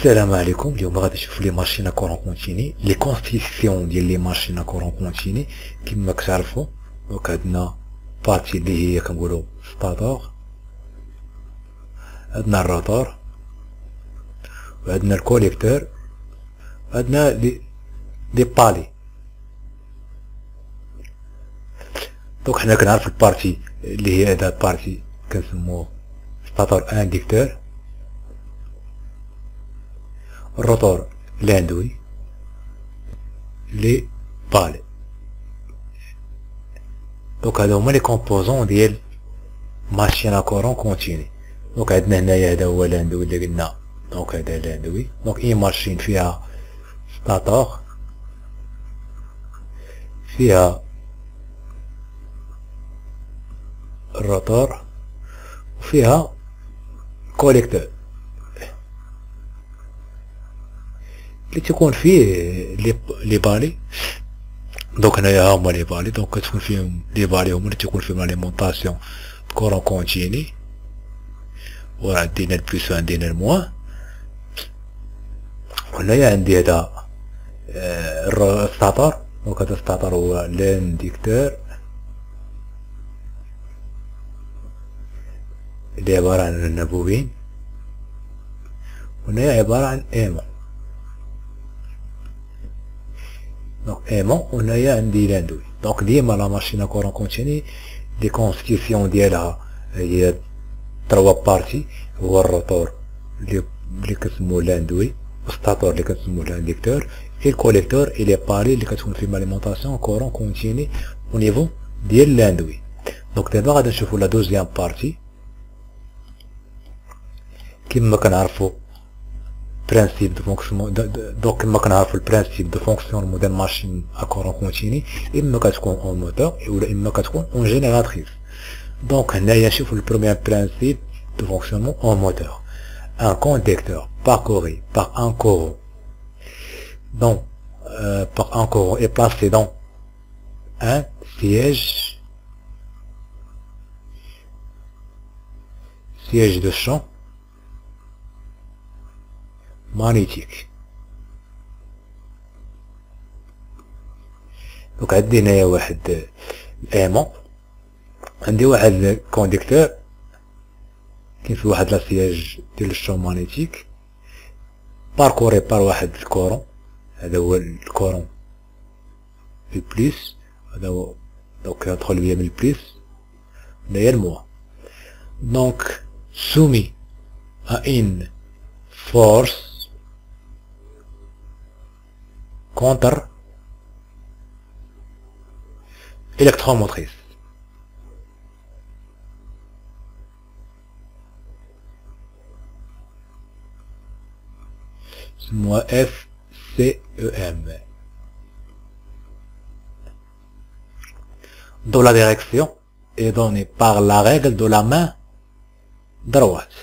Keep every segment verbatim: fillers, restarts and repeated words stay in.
السلام عليكم. اليوم غادي نشوفوا لي ماشين كورون كونتيني، لي كونستيتيسيون ديال لي ماشين كورون كونتيني. كما كتعرفوا دونك عندنا بارتي اللي هي كنقولوا ستاتور، عندنا الروتور، وعندنا الكوليكتور، عندنا دي دي بالي. دونك حنا كنعرفوا البارتي اللي هي هذا البارتي كنسموه ستاتور انديكتور، الروتور لاندوي، لي بالي. دونك هادو هما لي كومبوزون ديال ماشين كورون كونتيني. دونك عندنا هنايا هذا هو لاندوي اللي قلنا، دونك هذا لاندوي. دونك اي ماشين فيها ستاتور، فيها الروتور، وفيها كوليكتور اللي تكون فيه لي لي بالي. دونك هنايا ها هما لي بالي. دونك كتكون فيهم لي بالي هما اللي تكون فيهم ليمونطاسيون كورون كونتيني، وعندنا البلوس وعندنا الموان. وهنايا عندي هذا الستاتور. دونك هذا الستاتور هو لانديكتور اللي عبارة عن النبوبين، وهنايا عبارة عن ايمون. دونك ايمون، وهنايا عندي لاندوي. دونك ديما لا ماشين كورون كونتيني لي كونستيتيسيون ديالها هي تروا بارتي، هو الروتور اللي اللي كنسموه لاندوي، والستاتور اللي كنسموه لانديكتور، اي الكوليكتور اي لي بالي اللي كتكون فيهم ليمونطاسيون كورون كونتيني او نيفو ديال لاندوي. دونك دابا غادي نشوفو لا دوزيام بارتي. كما كنعرفو برانسيب دو فونكسيون. دونك كما كنعرفو البرانسيب دو فونكسيون ديال ماشين ا كورون كونتيني، اما كتكون اون موتور ولا اما كتكون اون جينيراتريس. دونك هنايا نشوفو البروميير برانسيب de fonctionnement en moteur. Un conducteur parcouru par un courant, donc euh, par un courant est placé dans un siège siège de champ magnétique. donc عندي هنايا واحد الايمون، عندي واحد الكونديكتور كاين في واحد لاسياج ديال الشون مانيتيك باركوري بار واحد الكورون. هذا هو الكورون البليس، هذا هو دونك يدخل بيا من البليس، هنايا الموا. دونك سومي ا ان فورس كونتر الكتروموتريس. moi F C E M. dont la direction est donnée par la règle de la main droite.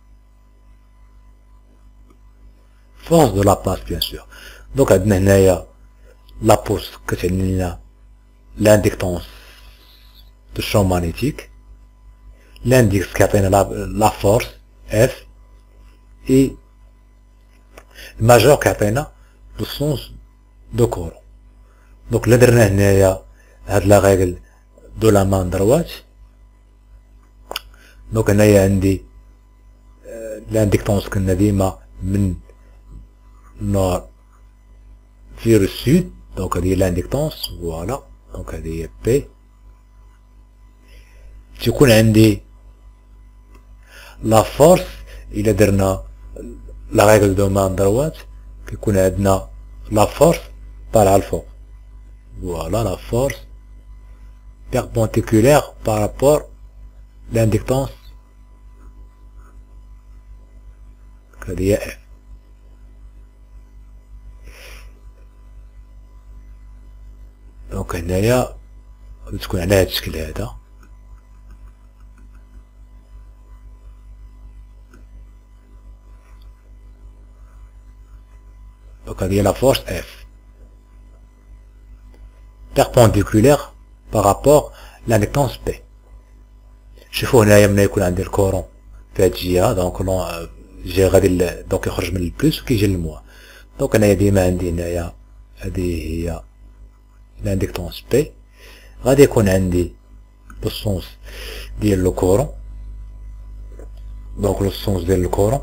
Force de la place bien sûr. donc عندنا هنايا la pouce كتعني لنا l'inductance de champ magnétique, l'index كيعطينا la force F, et le majeur كيعطينا le sens de courant. donc اللي درنا هنايا هاد لا ريغل دو لا مان دروات. donc هنايا عندي لانديكتونس كنا ديما من نور فير السود. donc هادي لانديكتونس فوالا. donc هادي هي بي. تيكون عندي لا فورس الا درنا لا ريغل دو مان دروات، كيكون عندنا لا فورس طالعه الفوق. فوالا لا فورس بيربونتيكولير بارابور لانديكتونس، هادي هي اف. دونك هنايا غادي تكون على هاد الشكل هذا. donc هذه la force F perpendiculaire par rapport à l'inductance P. شوفوا هنايا ملي يكون عندي الكورون في هاد الجهة، دونك جي غادي دونك يخرج من البلوس وكيجي للموا. دونك انايا ديما عندي هنايا هادي هي لانديكتونس بي، غادي يكون عندي لو سونس ديال لو كورون. دونك لو سونس ديال الكورون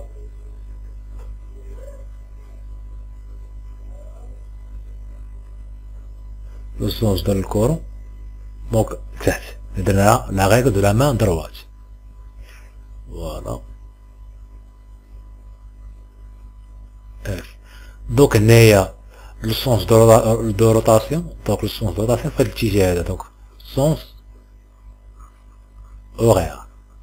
لو سونس ديال الكورون دونك تحت درنا لا ريغل دو لا مان دروات. فوالا اف. دونك هنايا لو سونس دو روتاسيون، دونك لو سونس دو روتاسيون في هاد الاتجاه هذا، دونك سونس اورير.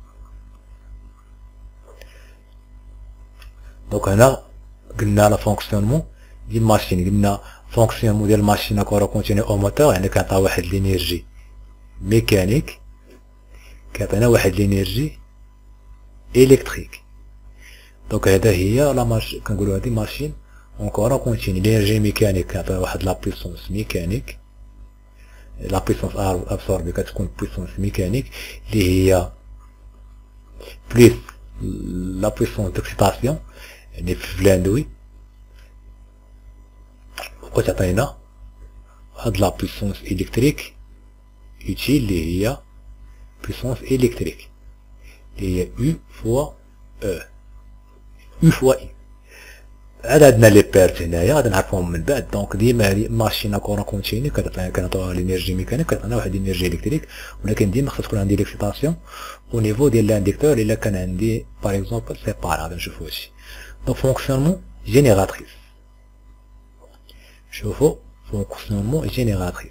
دونك هنا قلنا لا فونكسيونمون ديال ماشين، قلنا فونكسيونمون ديال ماشين كورون كونتيني او موتور، يعني كنعطيها واحد لينيرجي ميكانيك، كيعطينا واحد لينيرجي الكتريك. دونك هذا هي لا ماش كنقولوا هذه ماشين اون كورون كونتيني. لينيرجي ميكانيك كنعطيها واحد لا بويسونس ميكانيك، لا بويسونس ابسوربي كتكون بويسونس ميكانيك اللي هي بليس لا بويسونس ديكسيتاسيون يعني في فلاندوي، وكتعطينا هاد لا بويسونس الكتريك يوتيل اللي هي بويسونس الكتريك اللي هي U فوا او U فوا I. عاد عندنا لي بيرت هنايا غادي نعرفوهم من بعد. دونك ديما هادي ماشين كورون كونتيني كتعطينا كنعطيوها لينيرجي ميكانيك، كتعطينا واحد لينيرجي الكتريك، ولكن ديما خصها تكون عندي ليكسيتاسيون او نيفو ديال لانديكتور. الا كان عندي باغ اكزومبل سيبار غادي نشوفو هادشي. دونك فونكسيونمون جينيراتريس، شوفو فونكسيونمون جينيراتريس.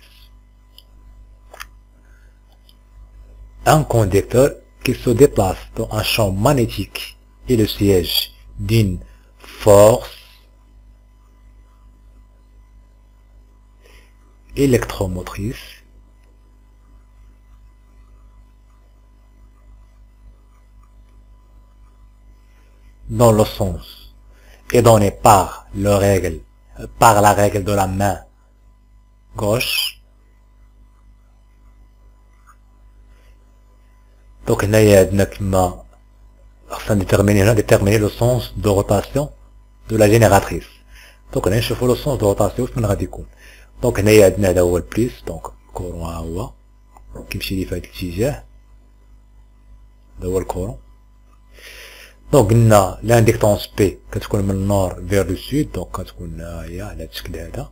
Un conducteur qui se déplace dans un champ magnétique est le siège d'une force électromotrice dont le sens est donné par le règle, par la règle de la main gauche. Donc هنايا عندنا كما خصنا ديتيرميني هنا ديتيرميني لو سونس دو روتاسيون دو لا جينيراتريس. دونك هنا نشوفو لو سونس دو روتاسيون فين غادي يكون. دونك هنايا عندنا هذا هو البليس، دونك كورون ها هو كيمشي لي في هاد الاتجاه، هذا هو الكورون. دونك قلنا لانديكتونس بي كتكون من النور فير لو سود، دونك كتكون هي على هاد الشكل هذا،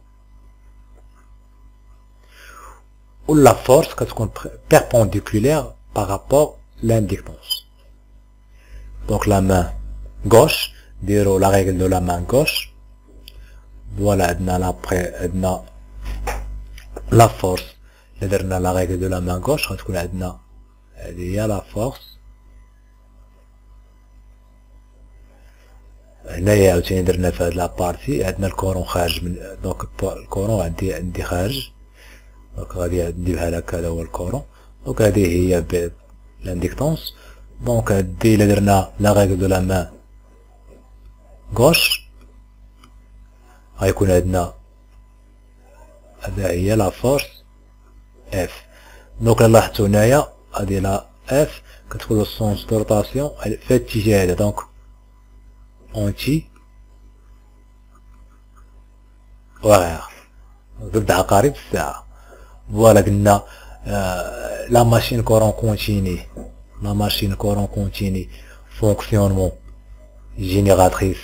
و لا فورس كتكون بيربونديكولير بارابور l'inductance. Donc la main gauche, dire la règle de la main gauche. Voilà, après la force, la règle de la main gauche, il y a la force. هنايا عاوتاني درنا في هاد لابارتي عندنا الكورون خارج من، دونك الكورون عندي عندي خارج، دونك غادي نديرها لك هذا هو الكورون. دونك هذه هي ب l'inductance. Donc dès le dernier la règle de la main gauche غيكون عندنا هذا هي لا فورس F. دونك لاحظتوا هنايا هذه لا F كتكون لو سونس دو روتاسيون في هذا الاتجاه هذا، دونك اونتي وغير ضد عقارب الساعة. فوالا قلنا Euh, la machine courant continu, la machine courant continu, fonctionnement génératrice.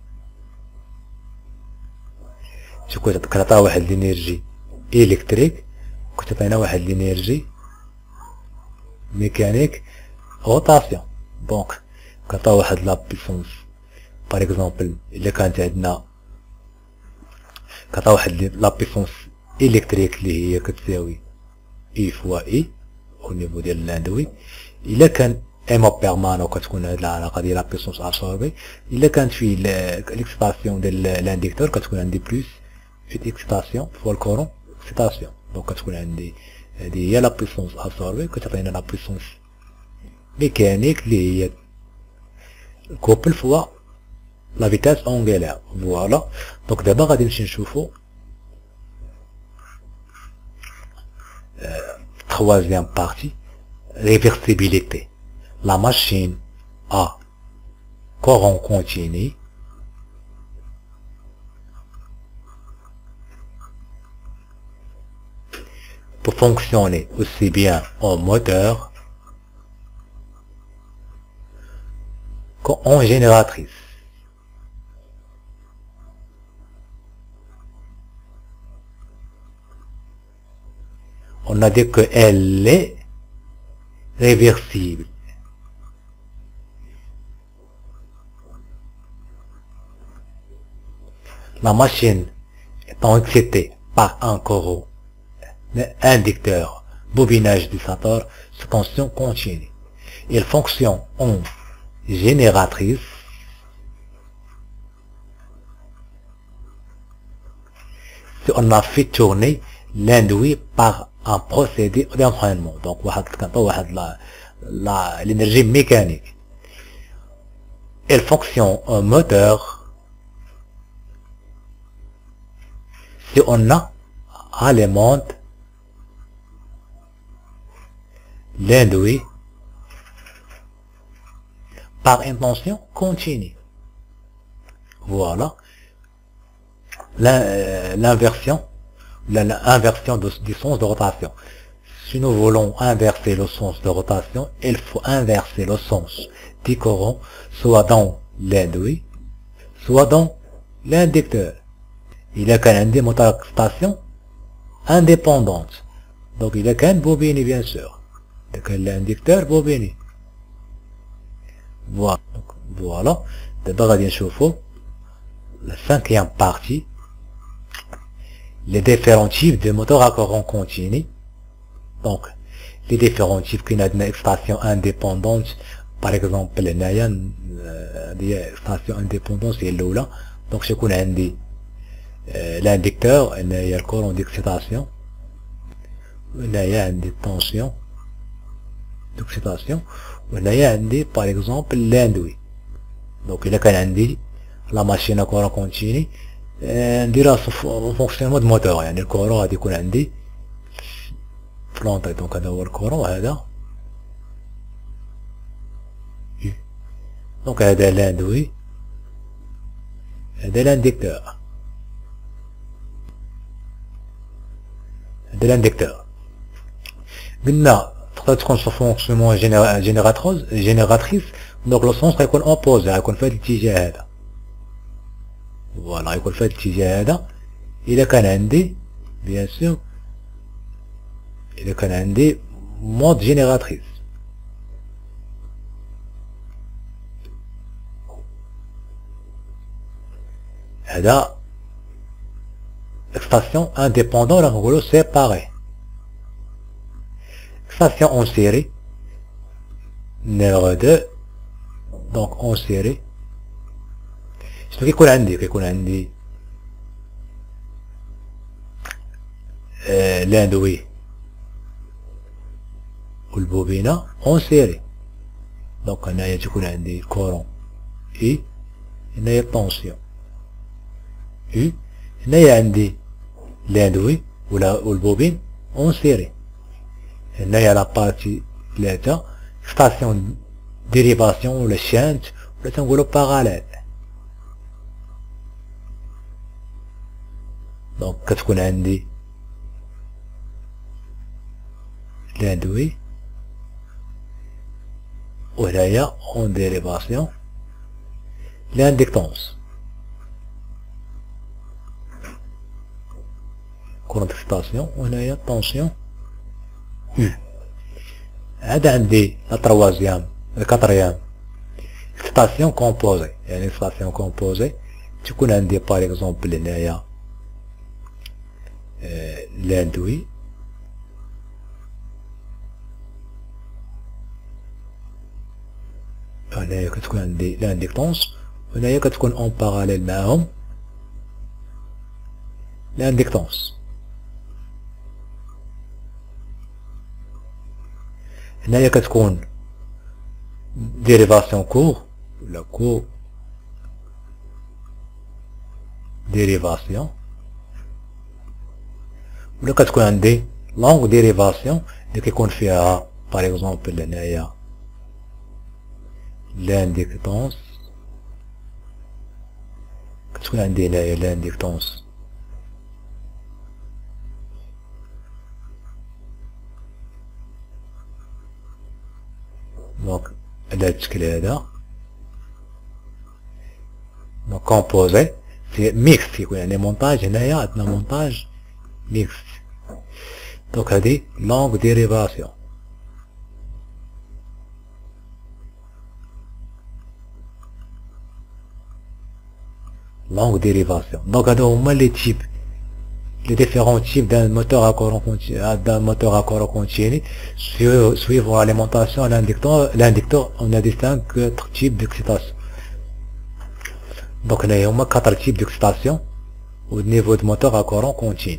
شو كنت كنعطيها واحد لينيرجي الكتريك، كنت عطينا واحد لينيرجي ميكانيك روتاسيون. دونك كنعطيها واحد لا بيسونس باغ اكزومبل الا كانت عندنا كنعطيها واحد لا بيسونس الكتريك اللي هي كتساوي اي فوا اي او نيفو ديال اللاندوي. الا كان ايمو بيرمانون كتكون هاد العلاقه ديال لا بيسونس ابسوربي. الا كانت فيه ليكسيتاسيون ديال لانديكتور كتكون عندي بلوس اكسيتاسيون فوا الكورون اكسيتاسيون. دونك كتكون عندي هادي هي لا بيسونس ابسوربي كتعطينا لا بيسونس ميكانيك اللي هي كوبل فوا لا فيتاس اونغيلير. فوالا دونك دابا غادي نمشي نشوفو troisième partie, réversibilité. La machine a courant continu peut fonctionner aussi bien en moteur qu'en génératrice. On a dit qu'elle est réversible. La machine étant excitée par un courant inducteur, bobinage du stator, sous tension continue. Elle fonctionne en génératrice si on a fait tourner l'induit par un procédé d'entraînement. Donc, l'énergie mécanique. Elle fonctionne en moteur si on a alimente l'induit par une tension continue. Voilà l'inversion, l'inversion du sens de rotation. Si nous voulons inverser le sens de rotation, il faut inverser le sens du courant, soit dans l'induit, soit dans l'inducteur. Il y a qu'un des moteurs station indépendante. Donc il y a qu'un bobine bien sûr. Donc l'inducteur bobine. Voilà. Donc, voilà. D'abord on va voir la cinquième partie. Les différents types de moteurs à courant continu. Donc les différents types qui ont une station indépendante. Par exemple, les Nayan, des stations indépendantes, c'est là. Donc ce qu'on a dit. L'inducteur, il y a le courant d'excitation, il y a des tensions d'excitation, il y a des, par exemple, l'induit. Donc il y a qu'un dit la machine à courant continu, on dirait le fonctionnement de moteur, يعني le courant a يكون عندي planté. Donc هذا هو الكورون هذا. Donc هذا l'induit, هذا l'inducteur. de l'inducteur. قلنا تقدر تكون في فونكسيونمون جينيراتريس جينيراتريس دونك لو سونس غيكون اوبوزي غيكون في هذا الاتجاه هذا. فوالا غيكون في هذا الاتجاه هذا. الا كان عندي بيان سور الا كان عندي مود جينيراتريس هذا station indépendante, là, on séparé. Station en série. Numéro deux. Donc, en série. Je te dis qu'on a dit, qu'on a dit. L'induit. Ou le bobina en série. Donc, on a dit qu'on a dit courant. Et, il y a tension. Et, il y a dit l'induit ou le bobine en série. Il y a la partie ثلاثة station dérivation ou le shunt ou le tangulo parallèle. Donc كتكون عندي l'induit وهنايا en dérivation l'inductance. courant d'excitation وهنايا tension U. هذا عندي la troisième la quatrième excitation composée. يعني excitation composée تكون عندي par exemple هنايا l'induit هنايا كتكون عندي l'inductance وهنايا كتكون en parallèle معاهم l'inductance. هنايا كتكون dérivation court ولا court dérivation ولا كتكون عندي longue dérivation اللي كيكون فيها par exemple هنايا l'inductance تكون عندي هنايا لانديكتونس دونك على هاد الشكل هذا. دونك كومبوزي سي ميكس يكون يعني مونتاج. هنايا عندنا مونتاج ميكس. دونك هادي لونغ ديريفاسيون. longue dérivation. Donc, on a les types, les différents types d'un moteur à courant continu, d'un moteur à courant continu, suivant l'alimentation à l'inducteur, l'inducteur, on a distingué quatre types d'excitation. Donc, on a quatre types d'excitation au niveau du moteur à courant continu.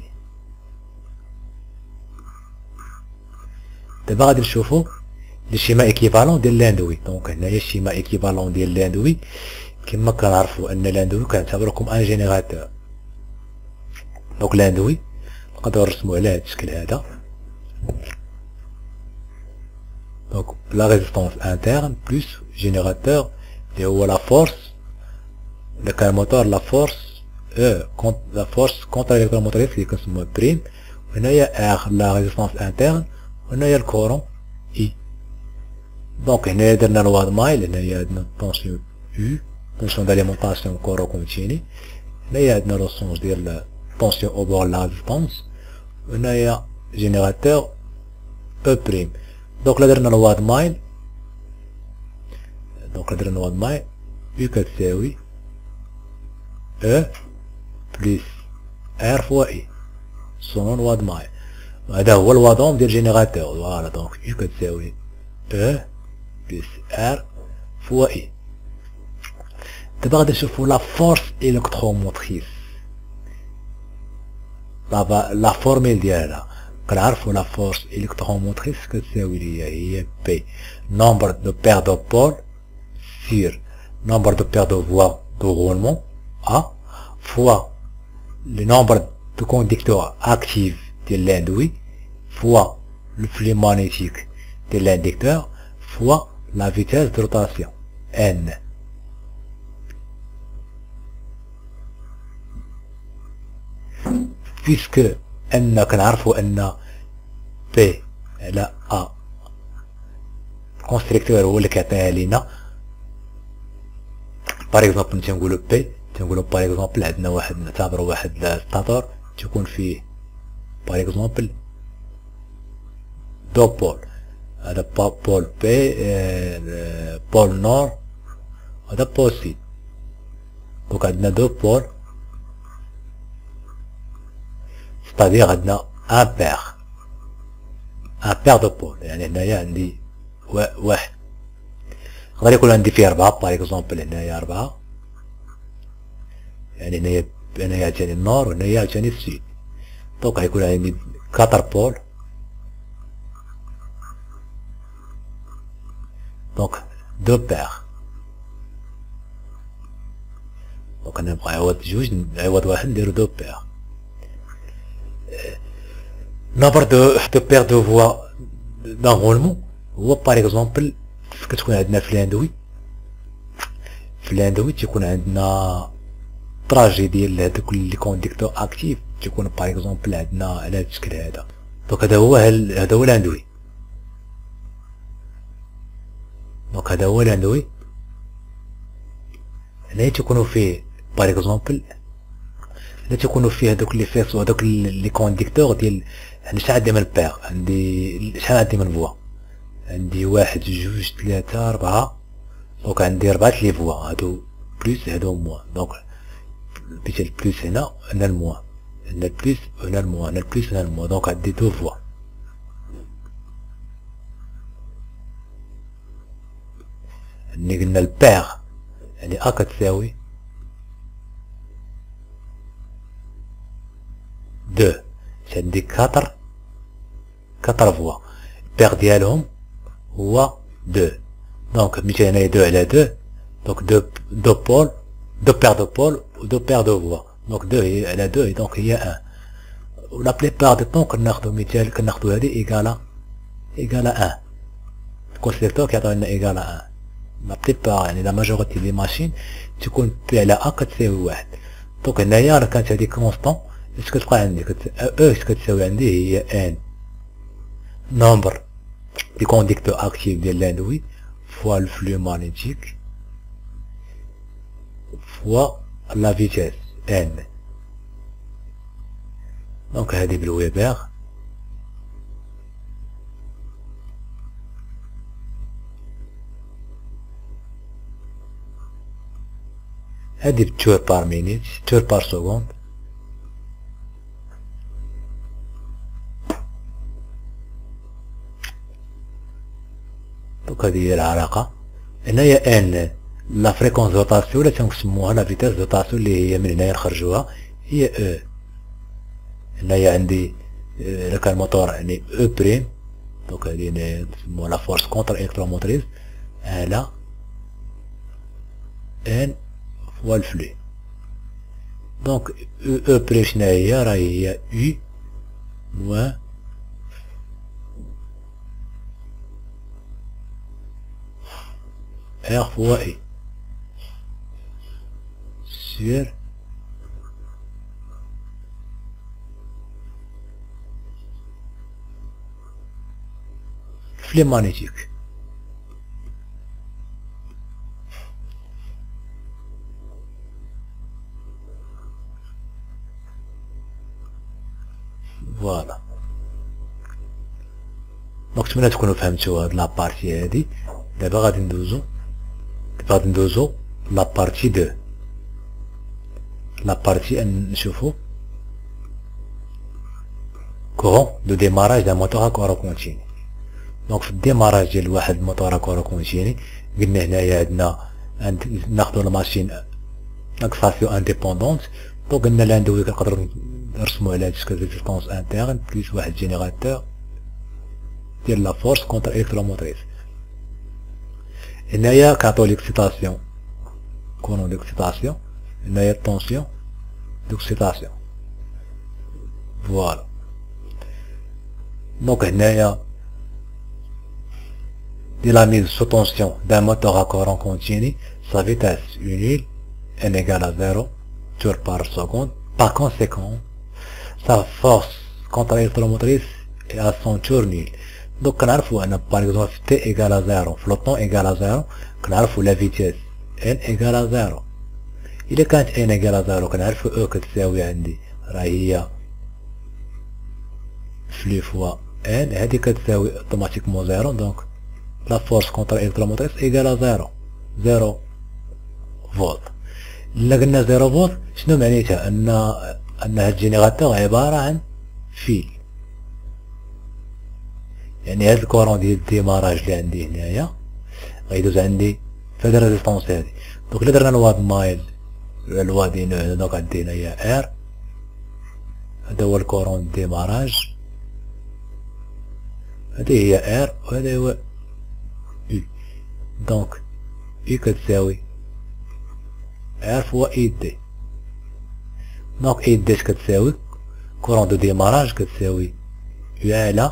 D'abord, on va le schéma équivalent de l'Indoui. Donc, on a le schéma équivalent de l'Indoui. كما كنعرفوا ان الاندوي كنعتبره كوم ان جينيراتور. دونك الاندوي نقدروا نرسموه على هذا الشكل هذا. دونك لا ريزيستانس انترن بلس جينيراتور اللي هو لا فورس الا كان موتور لا فورس او كونت لا فورس كونتر الكتروموتريس اللي كنسموها بريم. وهنايا ار لا ريزيستانس انترن وهنايا الكورون اي. دونك هنايا درنا الواد مايل. هنايا عندنا الطونسيون يو tension d'alimentation courant continu. Là il y a une ressource de la tension au bord de la résistance. Là il y a générateur E'. Donc là on a le watt mile. Donc là on a le watt mile. U quatre C oui. E plus R fois I. Son watt mile. هذا هو الوضع ديال الجينيراتور. Voilà donc U كتساوي E plus R fois I. دابا غادي نشوفو لا فورس الكتروموتريس. دابا لا فورميل ديالها كنعرفو لا فورس الكتروموتريس كتساوي ليا هي بي نومبر دو بير دو بول سير نومبر دو بير دو فوا دو رولمون ا فوا لو نومبر دو كونديكتور اكتيف ديال لاندوي فوا لو فلي مانيتيك ديال لانديكتور فوا لا فيتاس دو روتاسيون ان. puisque ان كنعرفوا ان بي على ا كونستركتور هو اللي كيعطيها لينا. باغ اكزومبل تنقولوا بي تنقولوا باغ اكزومبل عندنا واحد نعتبروا واحد الستاتور تكون فيه باغ اكزومبل دو بول. هذا بول بي بول نور هذا بول سيد. دونك عندنا دو بول c'est-à-dire عندنا ان بير ان بير دو بول. يعني هنايا عندي واحد يقدر يكون عندي فيه أربعة باغ اكزومبل. هنايا أربعة يعني هنايا هنايا عاوتاني النور وهنايا عاوتاني السيد. دونك غيكون عندي كاتر بول. دونك دو بير. دونك انا نبغي نعوض جوج نعوض واحد نديرو دو بير. nombre de, de paires de voix d'enroulement هو par exemple كتكون عندنا في الاندوي. في الاندوي تيكون عندنا تراجي ديال هادوك لي كونديكتور اكتيف تيكون par exemple عندنا على هاد الشكل هذا. دونك هذا هو هذا هو الاندوي. دونك هذا هو الاندوي. هنا تيكونوا فيه par exemple هنا تيكونوا فيه هادوك لي فيس وهادوك لي كونديكتور ديال يعني شحال عندي من بير. عندي شحال عندي من فوا. عندي واحد جوج ثلاثة أربعة. دونك عندي ربعة لي فوا هادو بلوس هادو موان. دونك بيت البلوس هنا هنا الموان هنا البلوس هنا الموان هنا البلوس هنا الموان. دونك عندي دو فوا. يعني قلنا البير يعني ا كتساوي دو. عندي كاتر كاتر فوا. البير ديالهم هو دو. دونك مشي هنايا دو على دو. دونك دو دو بول دو بير دو بول و دو بير دو فوا. دونك دو هي على دو دونك هي ان. و لا بليبار دو طون كناخدو مثال كناخدو هادي ايكالا ايكالا ان. الكونستركتور كيعطينا ايكالا ان. لا بليبار يعني لا ماجوريتي لي ماشين تكون بي على ا كتساوي واحد. دونك هنايا راه كانت هادي كونستون، اش كتبقى عندي كت... او اش كتساوي عندي هي ان نومبر دي كونديكتور اكتيف ديال لاندوي فوا الفلو ماغنيتيك فوا لا فيتيس ان. دونك هادي بالويبر هادي بتور بار مينيت تور بار سكوند. دونك هادي هي العلاقة. هنايا ان لا فريكونس روتاسيون ولا تنسموها لا فيتاس روتاسيون اللي هي من هنايا نخرجوها هي او. هنايا عندي الا كان موتور يعني او بريم، دونك هادي نسموها لا فورس كونتر الكتروموتريز على ان فوا الفلو. دونك او بريم شناهي هي؟ راهي هي يو موان ار فوا اي سير فلي مانيتيك. فوالا. دونك نتمنى تكونوا فهمتوا هاد لابارتي هادي. دابا غادي ندوزو دابا غادي ندوزو لابارتي دو. لابارتي ان نشوفو كورون دو ديماراج دان موتور كورو كونتيني. دونك في الديماراج ديال واحد الموتور كورو كونتيني قلنا هنايا عندنا ناخدو الماشين اكساسيون انديبوندونت. دونك قلنا لاندوي كنقدرو نرسمو على هاد الشكل ريزيستونس انترن بليس واحد جينيراتور ديال لا فورس كونتر الكتروموتريس. هنايا كنعطيو ليكسيتاسيون كورون ديكسيتاسيون، هنايا الطونسيون ديكسيتاسيون. فوالا. دونك هنايا دي لا ميز سو طونسيون دان موتور ا كورون كونتيني sa vitesse nulle n égale à zéro tours par seconde. Par conséquent, sa force contre-électromotrice est à son tour nul. Donc كنعرفو أن par exemple t égale à zéro في le temps égale à zéro كنعرفو la vitesse n égale à zéro. إلا كانت n égale à zéro كنعرفو او كتساوي عندي راهي هي flux fois n، هادي كتساوي automatiquement zéro. donc la force contre-électromotrice égale à zéro zéro فولت. إلا قلنا زيرو فولت شنو معنيتها؟ أن أن هاد الجينيراتور عبارة عن فيل. يعني هاد الكورون ديال الديماراج اللي عندي هنايا غيدوز عندي في هاد الريزيستونس هادي. دونك إلا درنا الواد مايل الواد هنا، دونك عندي هنايا ار، هذا هو الكورون ديماراج، هادي هي ار وهذا هو يو. دونك يو كتساوي ار فوا اي دي. دونك اي دي اش كتساوي؟ كورون دو ديماراج كتساوي يو على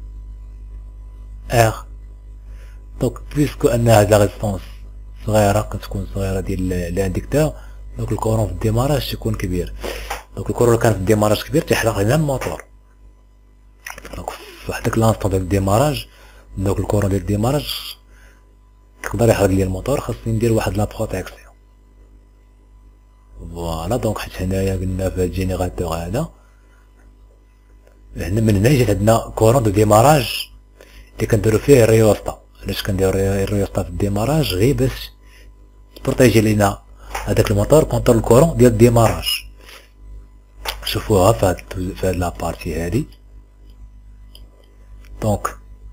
ار. دونك بويسكو ان هاد لا ريسبونس صغيرة كتكون صغيرة ديال لانديكتور، دونك الكورون في الديماراج تيكون كبير. دونك الكورون اللي كان في الديماراج كبير تيحرق لنا الموتور. دونك في هداك لانستون ديال الديماراج، دونك الكورون ديال الديماراج يقدر يحرق لي الموتور، خاصني ندير واحد لا بروتيكسيون. فوالا. دونك حيت هنايا قلنا في هاد الجينيراتور هذا هنا من هنا جات عندنا كورون دو ديماراج اللي كنديرو فيه الريوستا. علاش كنديرو الريوستا في الديماراج؟ غير باش تبروتيجي لينا هداك الموتور كونتر الكورون ديال الديماراج. شوفوها في هاد في هاد لابارتي هادي. دونك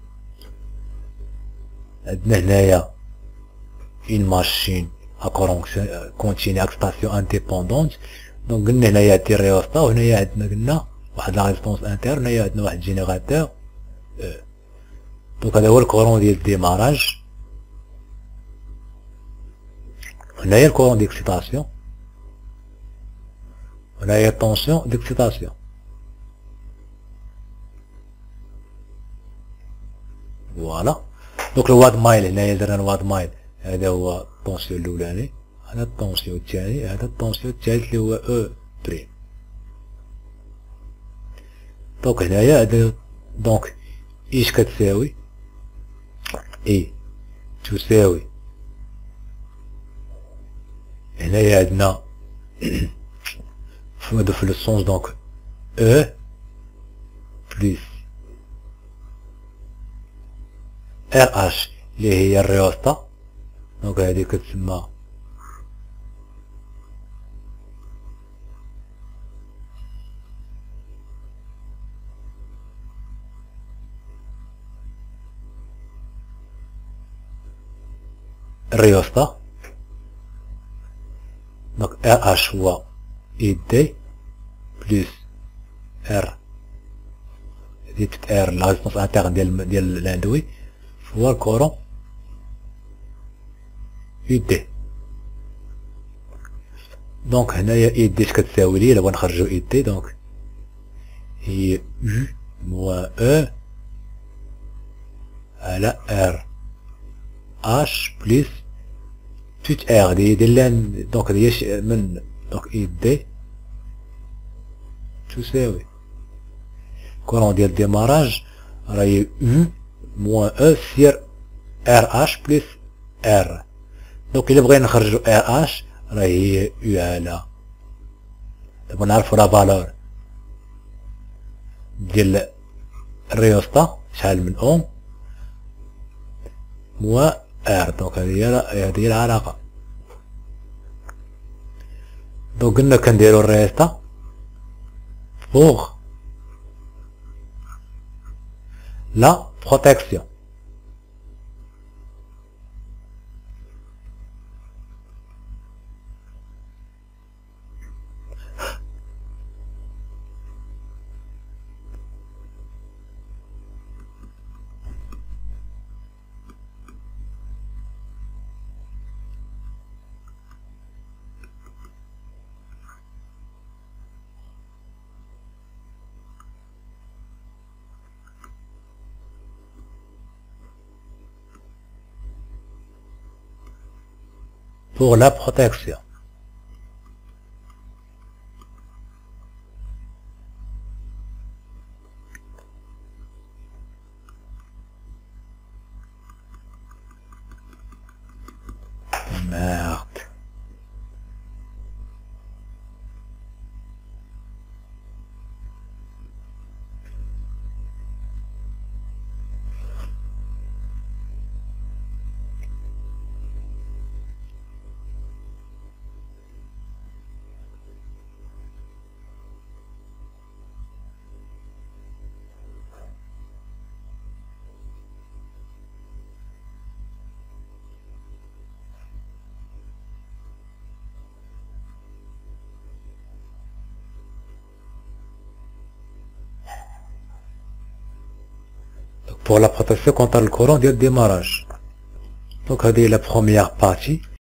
عندنا هنايا اون ماشين ا كورون كونتيني اك ستاسيون انديبوندونت. دونك قلنا هنايا عندي الريوستا، وهنايا عندنا قلنا واحد لا ريسبونس انتر، هنايا عندنا واحد جينيراتور. دونك هذا هو الكورون ديال الديماراج. هنايا الكورون ديكسيتاسيون، هنايا الطونسيون ديكسيتاسيون. فوالا. دونك الواد مايل هنايا درنا الواد مايل، هذا هو الطونسيون الاولاني هذا الطونسيون الثاني، هذا الطونسيون الثالث اللي هو او بريم. دونك هنايا هذا دونك ايش كتساوي؟ اي تساوي هنايا عندنا في في لو سونس دونك او بلس ار اش اللي هي الريوستا، دونك هذه كتسمى الريوستا. دونك ار اش هو اي دي بلس ار، هذه ار لا ريزونس انترن ديال ديال الاندوي هو الكورون اي دي. دونك هنايا اي دي اش كتساوي لي، الا بغينا نخرجو اي دي دونك هي يو موان او على ار اش بلس توت ار دي ديال دونك هي من دونك اي دي تساوي كورون ديال ديماراج راهي يو موان او سير ار اش بلس ار. دونك الا بغينا نخرجو ار اش راهي يو على، دابا نعرفو لا فالور ديال الريوستا شحال من اوم موان ار. دونك هذه هي هذه هي العلاقة. دونك قلنا كنديرو الريوستا بوغ لا بروتيكسيون. pour la protection. Merde. Pour la protection contre le courant de démarrage. Donc, c'est la première partie.